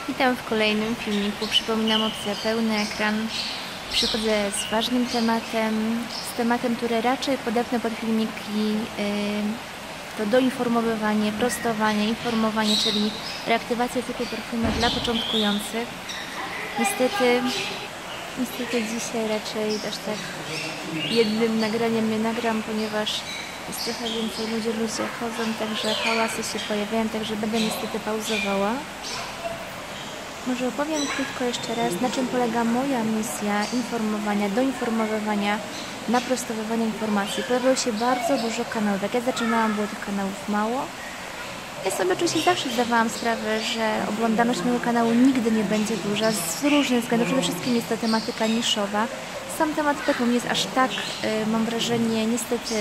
Witam w kolejnym filmiku. Przypominam, opcja pełny ekran. Przychodzę z ważnym tematem, który raczej podepnę pod filmiki, to doinformowywanie, prostowanie, informowanie, czyli reaktywacja cyklu perfumy dla początkujących. Niestety dzisiaj raczej też tak jednym nagraniem nie nagram, ponieważ jest trochę więcej ludzie chodzą, także hałasy się pojawiają, także będę niestety pauzowała. Może opowiem krótko jeszcze raz, na czym polega moja misja informowania, doinformowywania, naprostowywania informacji. Pojawiło się bardzo dużo kanałów. Jak ja zaczynałam, było tych kanałów mało. Ja sobie oczywiście zawsze zdawałam sprawę, że oglądalność mojego kanału nigdy nie będzie duża, z różnych względów. Przede wszystkim jest to tematyka niszowa. Sam temat perfum jest aż tak, mam wrażenie, niestety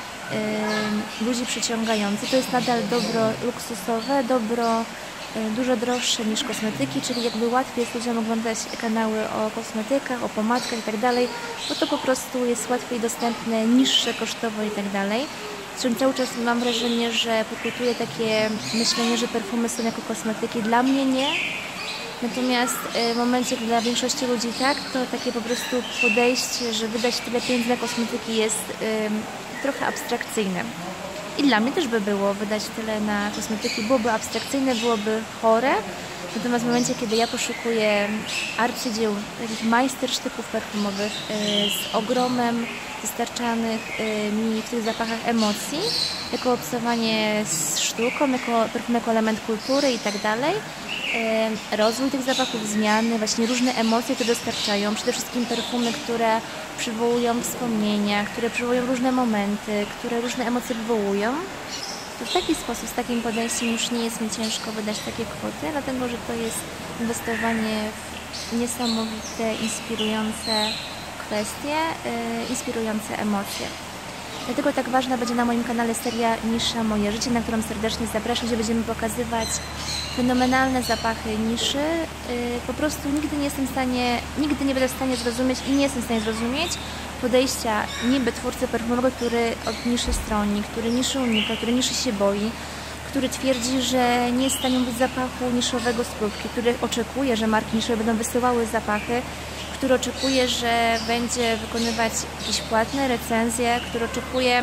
ludzi przyciągający. To jest nadal dobro luksusowe, dobro dużo droższe niż kosmetyki, czyli jakby łatwiej jest ludziom oglądać kanały o kosmetykach, o pomadkach i tak dalej, bo to po prostu jest łatwiej dostępne, niższe kosztowo i tak dalej. Zresztą cały czas mam wrażenie, że pokutuje takie myślenie, że perfumy są jako kosmetyki. Dla mnie nie. Natomiast w momencie, gdy dla większości ludzi tak, to takie po prostu podejście, że wydać tyle pieniędzy na kosmetyki jest trochę abstrakcyjne. I dla mnie też by było wydać tyle na kosmetyki, byłoby abstrakcyjne, byłoby chore. Natomiast w momencie, kiedy ja poszukuję arcydzieł, takich majstersztyków perfumowych z ogromem dostarczanych mi w tych zapachach emocji, jako obcowanie z sztuką, jako perfum jako element kultury i tak dalej, rozwój tych zapachów, zmiany, właśnie różne emocje to dostarczają. Przede wszystkim perfumy, które przywołują wspomnienia, które przywołują różne momenty, które różne emocje wywołują. To w taki sposób, z takim podejściem już nie jest mi ciężko wydać takie kwoty, dlatego że to jest inwestowanie w niesamowite, inspirujące kwestie, inspirujące emocje. Dlatego tak ważna będzie na moim kanale seria Nisza Moje Życie, na którą serdecznie zapraszam, gdzie będziemy pokazywać fenomenalne zapachy niszy. Po prostu nigdy nie będę w stanie zrozumieć i nie jestem w stanie zrozumieć podejścia niby twórcy perfumowego, który od niszy stroni, który niszy unika, który niszy się boi, który twierdzi, że nie jest w stanie być zapachu niszowego z próbki, który oczekuje, że marki niszowe będą wysyłały zapachy, który oczekuje, że będzie wykonywać jakieś płatne recenzje, który oczekuje,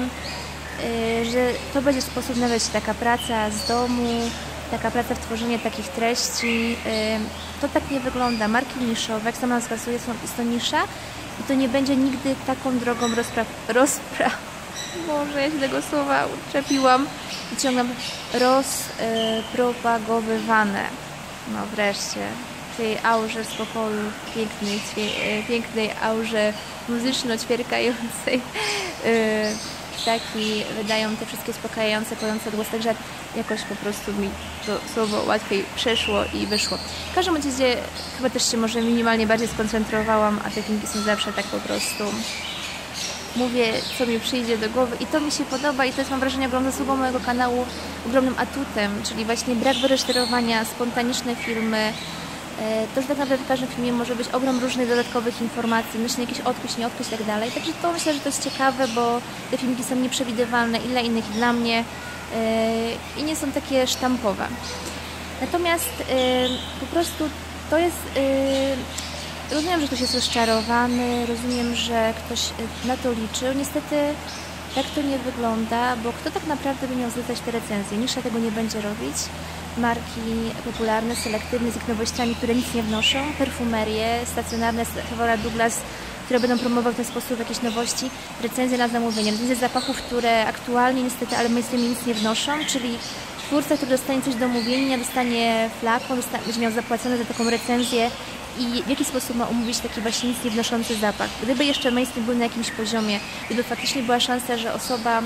że to będzie sposób na wejście, taka praca z domu, taka praca w tworzeniu takich treści. To tak nie wygląda. Marki niszowe, jak sama nazwa wskazuje, jest to nisza i to nie będzie nigdy taką drogą Boże, ja się tego słowa uczepiłam i ciągam rozpropagowywane. No wreszcie. W tej aurze spokoju, pięknej aurze muzyczno-ćwierkającej ptaki wydają te wszystkie uspokajające, pojące odgłosy, także jakoś po prostu mi to słowo łatwiej przeszło i wyszło. W każdym razie chyba też się może minimalnie bardziej skoncentrowałam, a te filmiki są zawsze tak po prostu mówię, co mi przyjdzie do głowy i to mi się podoba i to jest, mam wrażenie, ogromną zasługą mojego kanału, ogromnym atutem, czyli właśnie brak wyreżyserowania, spontaniczne filmy. To, że tak naprawdę w każdym filmie może być ogrom różnych dodatkowych informacji, myślę, jakiś odpuść, nie odpuść i tak dalej. Także to myślę, że to jest ciekawe, bo te filmiki są nieprzewidywalne i dla innych, i dla mnie i nie są takie sztampowe. Natomiast po prostu to jest... Rozumiem, że ktoś jest rozczarowany, rozumiem, że ktoś na to liczył. Niestety tak to nie wygląda, bo kto tak naprawdę by miał zlecać te recenzje? Nisza tego nie będzie robić. Marki popularne, selektywne, z ich nowościami, które nic nie wnoszą, perfumerie stacjonarne, Sephora, Douglas, które będą promować w ten sposób jakieś nowości, recenzje na zamówienie, recenzje zapachów, które aktualnie niestety, ale mainstreamie nic nie wnoszą, czyli twórca, który dostanie coś do mówienia, dostanie flakon, będzie miał zapłacone za taką recenzję i w jaki sposób ma umówić taki właśnie nic nie wnoszący zapach. Gdyby jeszcze mainstream był na jakimś poziomie, gdyby faktycznie była szansa, że osoba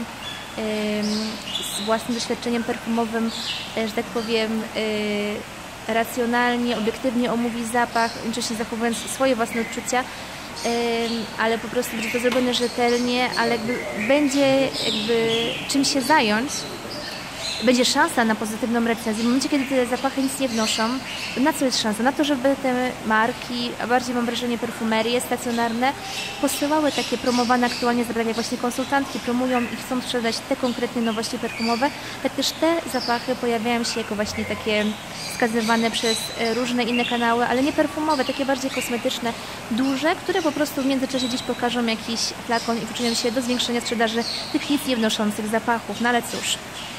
z własnym doświadczeniem perfumowym, że tak powiem, racjonalnie, obiektywnie omówi zapach, jednocześnie zachowując swoje własne odczucia, ale po prostu będzie to zrobione rzetelnie, ale będzie czym się zająć, będzie szansa na pozytywną recenzję. W momencie, kiedy te zapachy nic nie wnoszą, na co jest szansa? Na to, żeby te marki, a bardziej mam wrażenie perfumerie stacjonarne, posyłały takie promowane aktualnie zabrania, jak właśnie konsultantki promują i chcą sprzedać te konkretne nowości perfumowe, tak też te zapachy pojawiają się jako właśnie takie wskazywane przez różne inne kanały, ale nie perfumowe, takie bardziej kosmetyczne, duże, które po prostu w międzyczasie gdzieś pokażą jakiś flakon i przyczynią się do zwiększenia sprzedaży tych nic nie wnoszących zapachów. No ale cóż.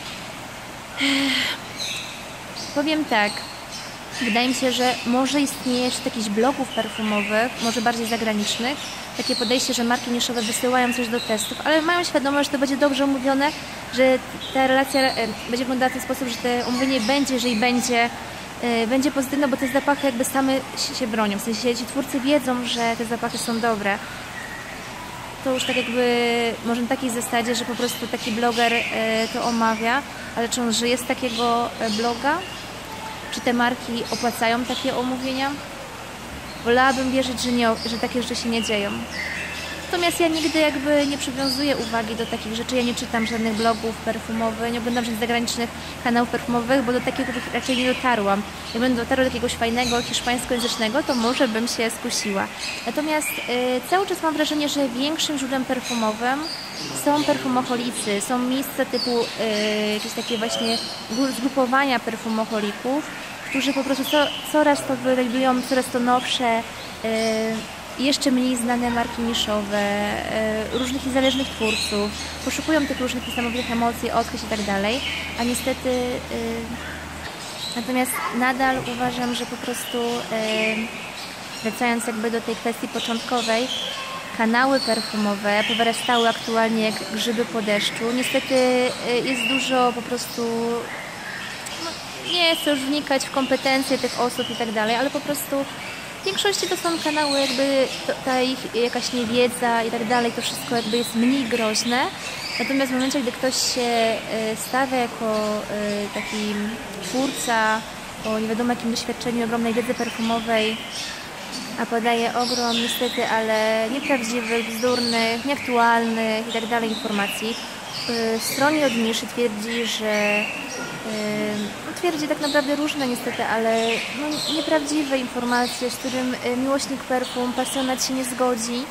Powiem tak. Wydaje mi się, że może istnieje jeszcze jakichś blogów perfumowych, może bardziej zagranicznych, takie podejście, że marki niszowe wysyłają coś do testów, ale mają świadomość, że to będzie dobrze omówione, że ta relacja będzie wyglądała w ten sposób, że to omówienie będzie, jeżeli będzie pozytywne, bo te zapachy jakby same się bronią. W sensie ci twórcy wiedzą, że te zapachy są dobre. To już tak jakby, może na takiej zasadzie, że po prostu taki bloger to omawia, ale czy on żyje z takiego bloga? Czy te marki opłacają takie omówienia? Wolałabym wierzyć, że takie rzeczy się nie dzieją. Natomiast ja nigdy jakby nie przywiązuję uwagi do takich rzeczy. Ja nie czytam żadnych blogów perfumowych, nie oglądam żadnych zagranicznych kanałów perfumowych, bo do takiego raczej nie dotarłam. Jakbym dotarła do jakiegoś fajnego, hiszpańskojęzycznego, to może bym się skusiła. Natomiast cały czas mam wrażenie, że większym źródłem perfumowym są perfumoholicy, są miejsca typu jakieś takie właśnie zgrupowania perfumoholików, którzy po prostu coraz to wynajdują, coraz to nowsze, jeszcze mniej znane marki niszowe, różnych niezależnych twórców, poszukują tych różnych niesamowitych emocji, odkryć i tak dalej, a niestety natomiast nadal uważam, że po prostu wracając jakby do tej kwestii początkowej, kanały perfumowe powyrastały aktualnie jak grzyby po deszczu. Niestety jest dużo po prostu, nie chcę już wnikać w kompetencje tych osób i tak dalej, ale po prostu w większości to są kanały jakby ta ich jakaś niewiedza i tak dalej, to wszystko jakby jest mniej groźne. Natomiast w momencie, gdy ktoś się stawia jako taki twórca o nie wiadomo jakim doświadczeniu, ogromnej wiedzy perfumowej, a podaje ogrom niestety, ale nieprawdziwych, bzdurnych, nieaktualnych i tak dalej informacji. Stronie od niszy twierdzi, że twierdzi tak naprawdę różne niestety, ale nieprawdziwe informacje, z którym miłośnik perfum, pasjonat się nie zgodzi.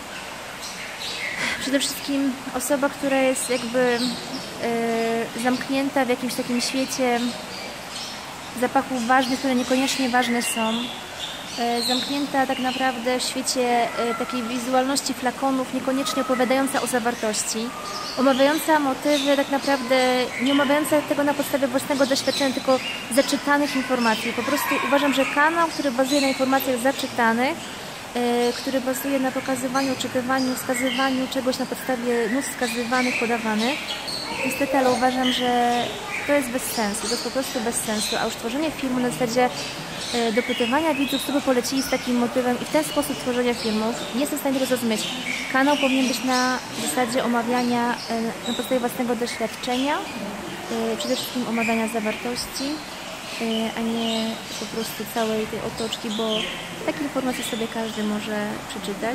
Przede wszystkim osoba, która jest jakby zamknięta w jakimś takim świecie zapachów ważnych, które niekoniecznie ważne są. Zamknięta tak naprawdę w świecie takiej wizualności flakonów, niekoniecznie opowiadająca o zawartości, omawiająca motywy, tak naprawdę nie omawiająca tego na podstawie własnego doświadczenia, tylko zaczytanych informacji. Po prostu uważam, że kanał, który bazuje na informacjach zaczytanych, który bazuje na pokazywaniu, czytywaniu, wskazywaniu czegoś na podstawie nut wskazywanych, podawanych, niestety, ale uważam, że to jest bez sensu, to jest po prostu bez sensu, a już tworzenie filmu na zasadzie dopytywania widzów, co by polecili z takim motywem i w ten sposób tworzenia filmów, nie jestem w stanie tego zrozumieć. Kanał powinien być na zasadzie omawiania na podstawie własnego doświadczenia, przede wszystkim omawiania zawartości, a nie po prostu całej tej otoczki, bo takie informacje sobie każdy może przeczytać.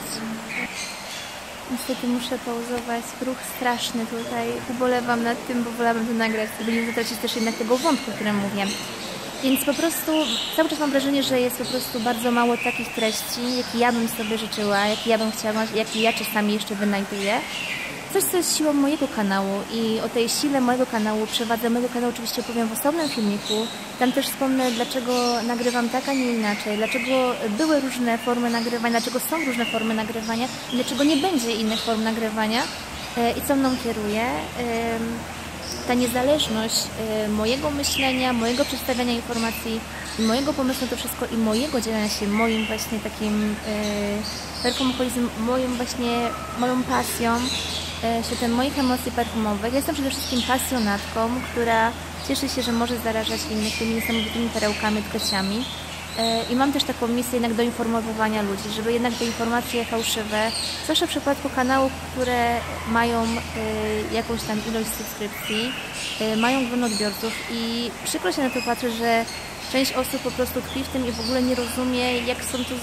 Niestety muszę pauzować, ruch straszny tutaj, ubolewam nad tym, bo wolałabym to nagrać, żeby nie zatracić też jednak tego wątku, o którym mówię. Więc po prostu cały czas mam wrażenie, że jest po prostu bardzo mało takich treści, jakie ja bym sobie życzyła, jakie ja bym chciała, jakie ja czasami jeszcze wynajduję. Coś, co jest siłą mojego kanału i o tej sile mojego kanału, przewadze mojego kanału oczywiście opowiem w osobnym filmiku. Tam też wspomnę, dlaczego nagrywam tak, a nie inaczej, dlaczego były różne formy nagrywania, dlaczego są różne formy nagrywania i dlaczego nie będzie innych form nagrywania i co mną kieruje. Ta niezależność mojego myślenia, mojego przedstawiania informacji, mojego pomysłu na to wszystko i mojego dzielenia się moim właśnie takim perfumoholizmem, moją pasją, światem moich emocji perfumowych. Ja jestem przede wszystkim pasjonatką, która cieszy się, że może zarażać innych tymi niesamowitymi perełkami, odkryciami. I mam też taką misję jednak do informowywania ludzi, żeby jednak te informacje fałszywe, zwłaszcza w przypadku kanałów, które mają jakąś tam ilość subskrypcji, mają grono odbiorców i przykro się na to patrzy, że część osób po prostu tkwi w tym i w ogóle nie rozumie, jak są to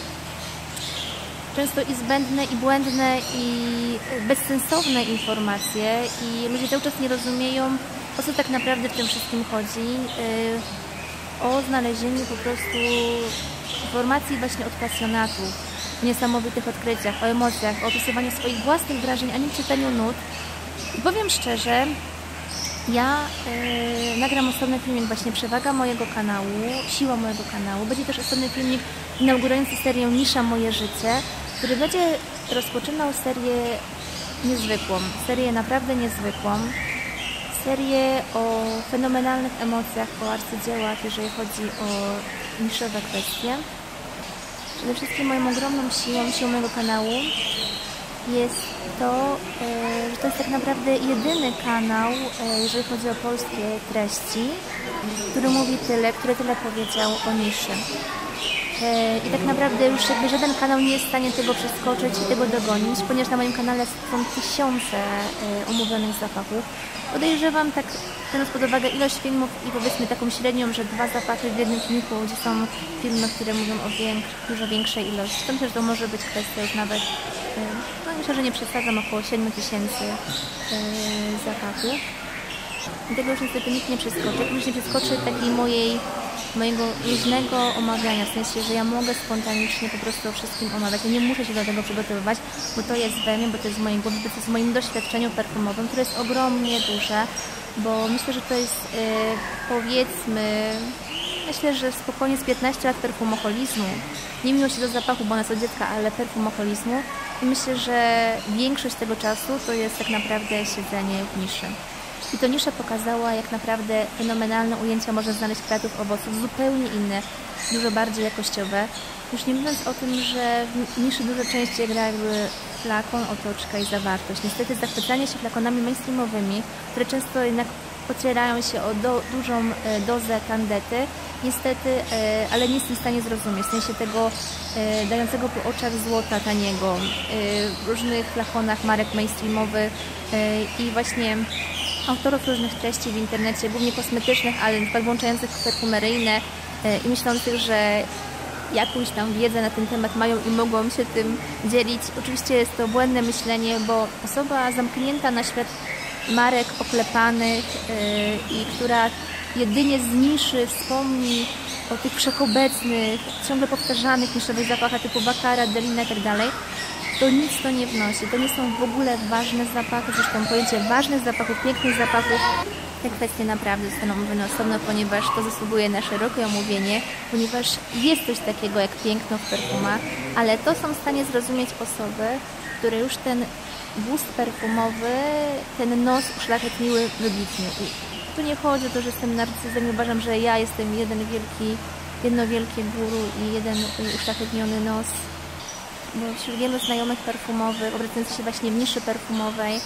często i zbędne, i błędne, i bezsensowne informacje i ludzie cały czas nie rozumieją, o co tak naprawdę w tym wszystkim chodzi. O znalezieniu po prostu informacji właśnie od pasjonatów, o niesamowitych odkryciach, o emocjach, o opisywaniu swoich własnych wrażeń, a nie czytaniu nut. I powiem szczerze, Ja nagram osobny filmik, właśnie przewaga mojego kanału, siła mojego kanału. Będzie też osobny filmik inaugurujący serię Nisza Moje Życie, który będzie rozpoczynał serię niezwykłą, serię naprawdę niezwykłą, serię o fenomenalnych emocjach, o arcydziełach, jeżeli chodzi o niszowe kwestie. Przede wszystkim moją ogromną siłą mojego kanału jest to, że to jest tak naprawdę jedyny kanał, jeżeli chodzi o polskie treści, który mówi tyle, który tyle powiedział o niszy. I tak naprawdę już jakby żaden kanał nie jest w stanie tego przeskoczyć i tego dogonić, ponieważ na moim kanale są tysiące omówionych zapachów. Podejrzewam, tak biorąc pod uwagę ilość filmów i powiedzmy taką średnią, że 2 zapachy w jednym filmiku, gdzie są filmy, które mówią o dużo większej ilości. Stąd też to może być kwestia już nawet, no myślę, że nie przesadzam, około 7000 zapachów. I tego już niestety nikt nie przeskoczy. Już nie przeskoczy takiej mojego luźnego omawiania, w sensie, że ja mogę spontanicznie po prostu o wszystkim omawiać. Ja nie muszę się do tego przygotowywać, bo to jest we mnie, bo to jest w mojej głowie, bo to jest w moim doświadczeniu perfumowym, które jest ogromnie duże, bo myślę, że to jest powiedzmy, myślę, że spokojnie z 15 lat perfumoholizmu. Nie miłości do zapachu, bo ona jest od dziecka, ale perfumoholizmu. I myślę, że większość tego czasu to jest tak naprawdę siedzenie w niszy. I to nisza pokazała, jak naprawdę fenomenalne ujęcia można znaleźć kwiatów, owoców, zupełnie inne, dużo bardziej jakościowe. Już nie mówiąc o tym, że w niszy dużo częściej gra jakby flakon, otoczka i zawartość. Niestety zachwycanie się flakonami mainstreamowymi, które często jednak ocierają się o dużą dozę tandety, niestety, ale nie jestem w stanie zrozumieć, w sensie tego dającego po oczach złota taniego, w różnych flakonach marek mainstreamowych i właśnie autorów różnych treści w internecie, głównie kosmetycznych, ale na przykład włączających perfumeryjne i myślących, że jakąś tam wiedzę na ten temat mają i mogą się tym dzielić. Oczywiście jest to błędne myślenie, bo osoba zamknięta na świat marek oklepanych i która jedynie z niszy wspomni o tych wszechobecnych, ciągle powtarzanych niszowych zapachach typu Baccarat, Delina itd., to nic to nie wnosi. To nie są w ogóle ważne zapachy, zresztą pojęcie ważnych zapachów, pięknych zapachów, te kwestie naprawdę zostaną omówione osobno, ponieważ to zasługuje na szerokie omówienie, ponieważ jest coś takiego jak piękno w perfumach, ale to są w stanie zrozumieć osoby, które już ten gust perfumowy, ten nos uszlachetniły wybitnie. I tu nie chodzi o to, że jestem narcyzem i uważam, że ja jestem jedno wielkie guru i jeden uszlachetniony nos, bo wśród wielu znajomych perfumowych, obracających się właśnie w niszy perfumowej,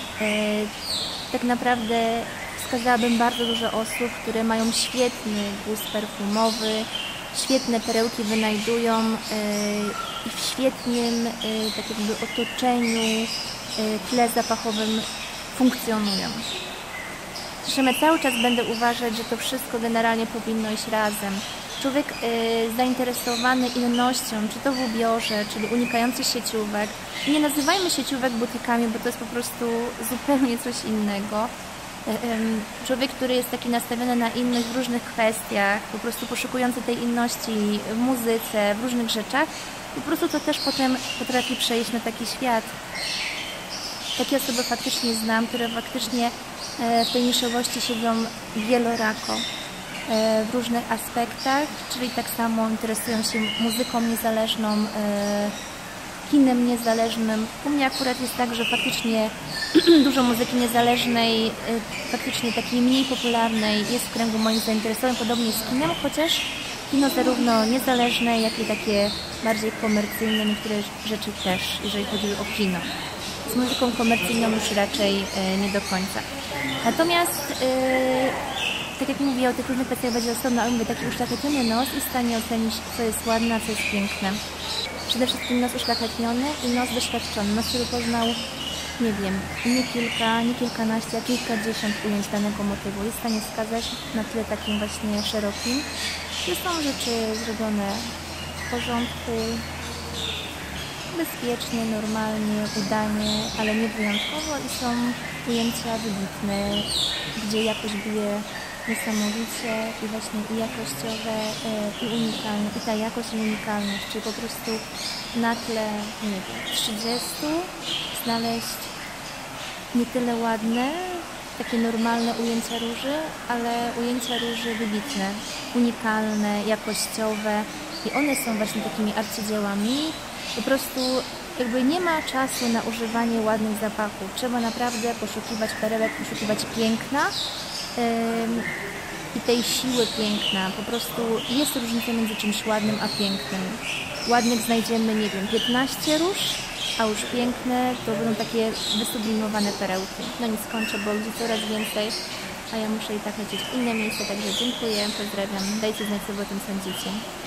tak naprawdę wskazałabym bardzo dużo osób, które mają świetny gust perfumowy, świetne perełki wynajdują i w świetnym tak jakby otoczeniu, tle zapachowym funkcjonują. Zresztą ja cały czas będę uważać, że to wszystko generalnie powinno iść razem. Człowiek zainteresowany innością, czy to w ubiorze, czyli unikający sieciówek. Nie nazywajmy sieciówek butykami, bo to jest po prostu zupełnie coś innego. Człowiek, który jest taki nastawiony na inność w różnych kwestiach, po prostu poszukujący tej inności w muzyce, w różnych rzeczach, po prostu to też potem potrafi przejść na taki świat. Takie osoby faktycznie znam, które faktycznie w tej niszowości siedzą wielorako w różnych aspektach, czyli tak samo interesują się muzyką niezależną, kinem niezależnym. U mnie akurat jest tak, że faktycznie dużo muzyki niezależnej, faktycznie takiej mniej popularnej jest w kręgu moich zainteresowań, podobnie z kinem, chociaż kino zarówno niezależne, jak i takie bardziej komercyjne, niektóre rzeczy też, jeżeli chodzi o kino. Z muzyką komercyjną już raczej nie do końca. Natomiast tak jak mówię, o tych różnych kwestiach będzie osobno, ale mówię, taki uszlachetniony nos jest w stanie ocenić, co jest ładne, a co jest piękne. Przede wszystkim nos uszlachetniony i nos doświadczony, nos, który poznał, nie wiem, nie kilka, nie kilkanaście, a kilkadziesiąt ujęć danego motywu. Jest w stanie wskazać na tle takim właśnie szerokim, że są rzeczy zrobione w porządku, bezpiecznie, normalnie, udanie, ale nie wyjątkowo i są ujęcia wybitne, gdzie jakość bije niesamowicie i właśnie i jakościowe, i unikalne, i ta jakość i unikalność, czyli po prostu na tle, nie wiem, 30 znaleźć nie tyle ładne, takie normalne ujęcia róży, ale ujęcia róży wybitne, unikalne, jakościowe i one są właśnie takimi arcydziełami. Po prostu jakby nie ma czasu na używanie ładnych zapachów. Trzeba naprawdę poszukiwać perełek, poszukiwać piękna i tej siły piękna. Po prostu jest różnica między czymś ładnym a pięknym. Ładnych znajdziemy, nie wiem, 15 róż, a już piękne to będą takie wysublimowane perełki. No nie skończę, bo ludzi coraz więcej, a ja muszę i tak lecieć w inne miejsca, także dziękuję, pozdrawiam, dajcie znać, co wy o tym sądzicie.